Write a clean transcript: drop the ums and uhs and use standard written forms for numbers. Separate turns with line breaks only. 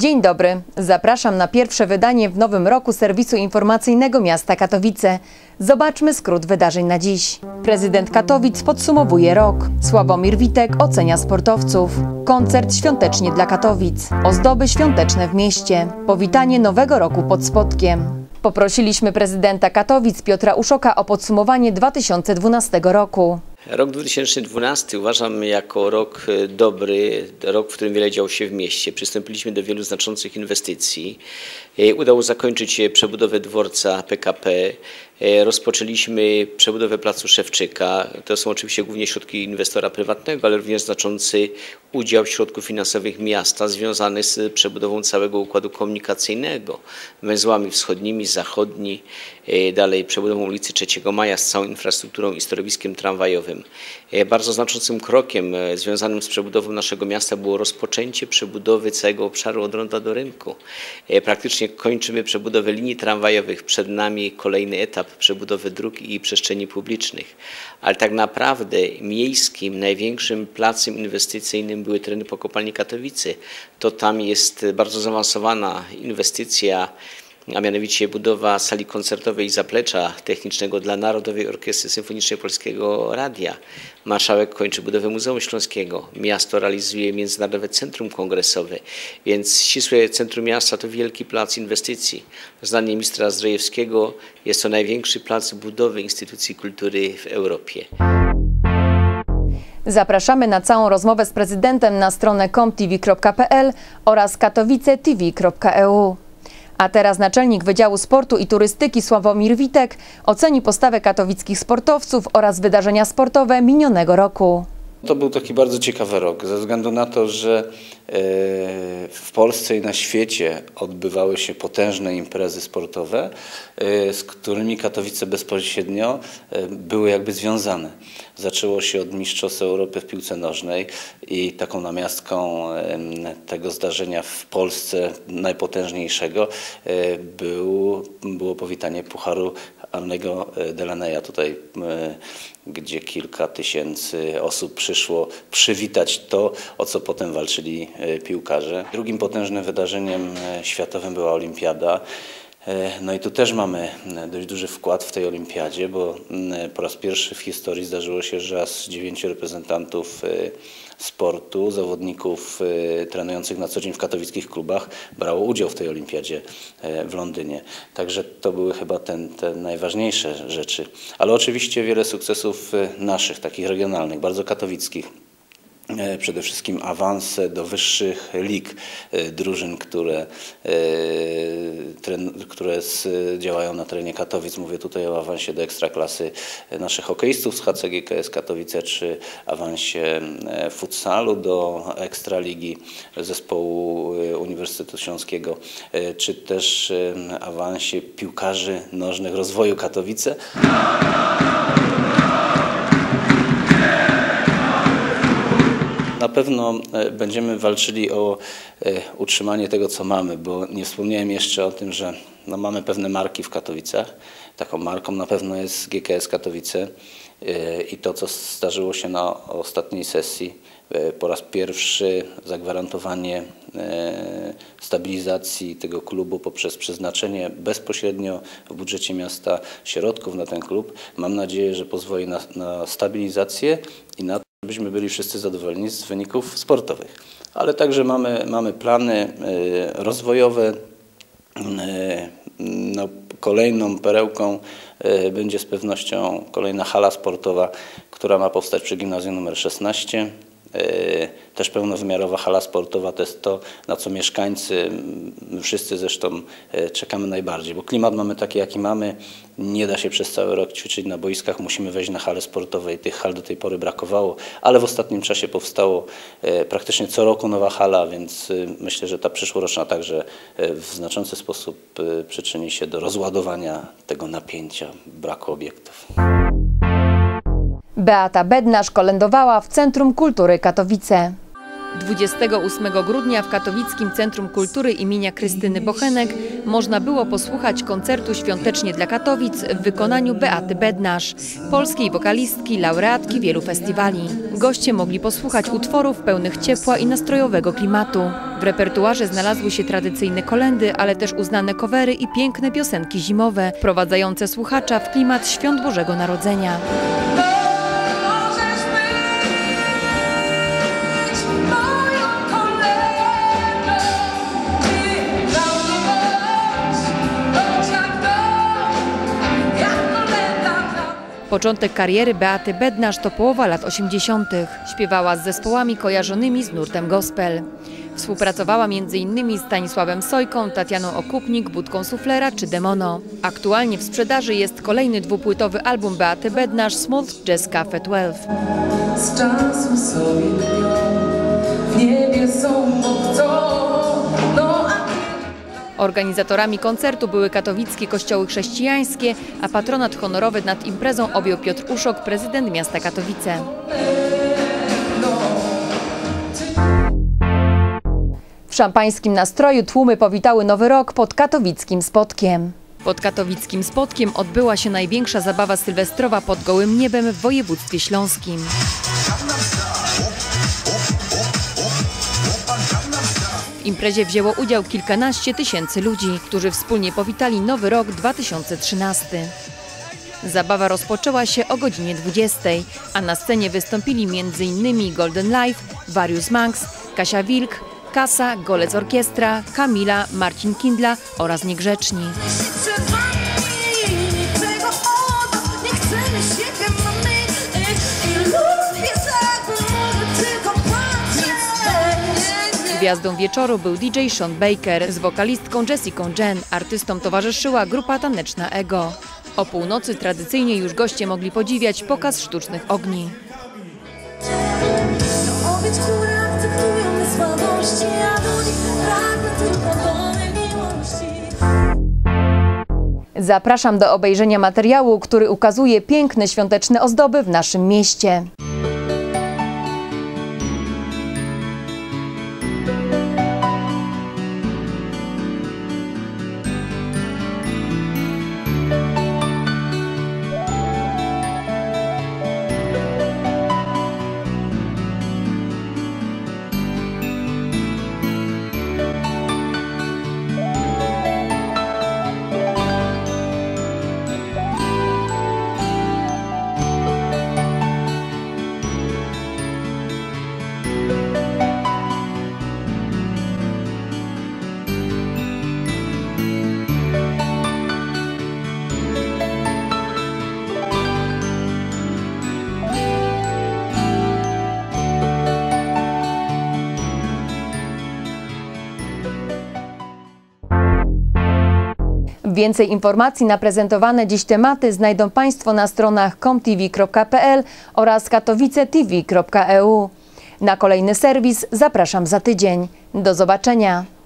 Dzień dobry, zapraszam na pierwsze wydanie w nowym roku serwisu informacyjnego miasta Katowice. Zobaczmy skrót wydarzeń na dziś. Prezydent Katowic podsumowuje rok. Sławomir Witek ocenia sportowców. Koncert świątecznie dla Katowic. Ozdoby świąteczne w mieście. Powitanie nowego roku pod Spodkiem. Poprosiliśmy prezydenta Katowic Piotra Uszoka o podsumowanie 2012 roku.
Rok 2012 uważam jako rok dobry, rok, w którym wiele działo się w mieście. Przystąpiliśmy do wielu znaczących inwestycji. Udało zakończyć przebudowę dworca PKP. Rozpoczęliśmy przebudowę placu Szewczyka. To są oczywiście głównie środki inwestora prywatnego, ale również znaczący udział środków finansowych miasta związany z przebudową całego układu komunikacyjnego, węzłami wschodnimi, zachodni, dalej przebudową ulicy 3 Maja z całą infrastrukturą i stanowiskiem tramwajowym. Bardzo znaczącym krokiem związanym z przebudową naszego miasta było rozpoczęcie przebudowy całego obszaru od ronda do rynku. Praktycznie kończymy przebudowę linii tramwajowych, przed nami kolejny etap przebudowy dróg i przestrzeni publicznych. Ale tak naprawdę miejskim, największym placem inwestycyjnym były tereny po kopalni Katowice. To tam jest bardzo zaawansowana inwestycja, a mianowicie budowa sali koncertowej i zaplecza technicznego dla Narodowej Orkiestry Symfonicznej Polskiego Radia. Marszałek kończy budowę Muzeum Śląskiego. Miasto realizuje Międzynarodowe Centrum Kongresowe, więc ścisłe centrum miasta to wielki plac inwestycji. Zdaniem ministra Zdrojewskiego jest to największy plac budowy instytucji kultury w Europie.
Zapraszamy na całą rozmowę z prezydentem na stronę comtv.pl oraz katowicetv.eu. A teraz naczelnik Wydziału Sportu i Turystyki Sławomir Witek oceni postawę katowickich sportowców oraz wydarzenia sportowe minionego roku.
To był taki bardzo ciekawy rok, ze względu na to, że w Polsce i na świecie odbywały się potężne imprezy sportowe, z którymi Katowice bezpośrednio były jakby związane. Zaczęło się od Mistrzostw Europy w piłce nożnej i taką namiastką tego zdarzenia w Polsce najpotężniejszego było powitanie Pucharu Arnego Delaneya tutaj, gdzie kilka tysięcy osób przyszło przywitać to, o co potem walczyli piłkarze. Drugim potężnym wydarzeniem światowym była Olimpiada. No i tu też mamy dość duży wkład w tej olimpiadzie, bo po raz pierwszy w historii zdarzyło się, że aż 9 reprezentantów sportu, zawodników trenujących na co dzień w katowickich klubach brało udział w tej olimpiadzie w Londynie. Także to były chyba te najważniejsze rzeczy. Ale oczywiście wiele sukcesów naszych, takich regionalnych, bardzo katowickich. Przede wszystkim awanse do wyższych lig drużyn, które działają na terenie Katowic. Mówię tutaj o awansie do ekstraklasy naszych hokeistów z HCGKS Katowice, czy awansie futsalu do ekstraligi zespołu Uniwersytetu Śląskiego, czy też awansie piłkarzy nożnych rozwoju Katowice. Na pewno będziemy walczyli o utrzymanie tego, co mamy, bo nie wspomniałem jeszcze o tym, że mamy pewne marki w Katowicach. Taką marką na pewno jest GKS Katowice i to, co zdarzyło się na ostatniej sesji, po raz pierwszy zagwarantowanie stabilizacji tego klubu poprzez przeznaczenie bezpośrednio w budżecie miasta środków na ten klub. Mam nadzieję, że pozwoli na stabilizację i na to, żebyśmy byli wszyscy zadowoleni z wyników sportowych. Ale także mamy plany rozwojowe. No, kolejną perełką będzie z pewnością kolejna hala sportowa, która ma powstać przy gimnazjum nr 16. Też pełnowymiarowa hala sportowa to jest to, na co mieszkańcy, my wszyscy zresztą czekamy najbardziej, bo klimat mamy taki, jaki mamy. Nie da się przez cały rok ćwiczyć na boiskach, musimy wejść na hale sportowe i tych hal do tej pory brakowało, ale w ostatnim czasie powstało praktycznie co roku nowa hala, więc myślę, że ta przyszłoroczna także w znaczący sposób przyczyni się do rozładowania tego napięcia, braku obiektów.
Beata Bednarz kolędowała w Centrum Kultury Katowice. 28 grudnia w katowickim Centrum Kultury imienia Krystyny Bochenek można było posłuchać koncertu Świątecznie dla Katowic w wykonaniu Beaty Bednarz, polskiej wokalistki, laureatki wielu festiwali. Goście mogli posłuchać utworów pełnych ciepła i nastrojowego klimatu. W repertuarze znalazły się tradycyjne kolędy, ale też uznane covery i piękne piosenki zimowe, wprowadzające słuchacza w klimat Świąt Bożego Narodzenia. Początek kariery Beaty Bednarz to połowa lat 80. Śpiewała z zespołami kojarzonymi z nurtem gospel. Współpracowała m.in. z Stanisławem Sojką, Tatianą Okupnik, Budką Suflera czy Demono. Aktualnie w sprzedaży jest kolejny dwupłytowy album Beaty Bednarz Smooth Jazz Cafe 12.
Z czasu sobie dnią, w niebie są, bo chcą, no a
Organizatorami koncertu były katowickie kościoły chrześcijańskie, a patronat honorowy nad imprezą objął Piotr Uszok, prezydent miasta Katowice. W szampańskim nastroju tłumy powitały Nowy Rok pod katowickim Spodkiem. Pod katowickim Spodkiem odbyła się największa zabawa sylwestrowa pod gołym niebem w województwie śląskim. W imprezie wzięło udział kilkanaście tysięcy ludzi, którzy wspólnie powitali Nowy Rok 2013. Zabawa rozpoczęła się o godzinie 20, a na scenie wystąpili m.in. Golden Life, Warius Manx, Kasia Wilk, Kasa, Golec Orkiestra, Kamila, Marcin Kindla oraz Niegrzeczni. Gwiazdą wieczoru był DJ Sean Baker z wokalistką Jessica Jen. Artystom towarzyszyła grupa taneczna Ego. O północy tradycyjnie już goście mogli podziwiać pokaz sztucznych ogni. Zapraszam do obejrzenia materiału, który ukazuje piękne świąteczne ozdoby w naszym mieście. Więcej informacji na prezentowane dziś tematy znajdą Państwo na stronach comtv.pl oraz katowicetv.eu. Na kolejny serwis zapraszam za tydzień. Do zobaczenia.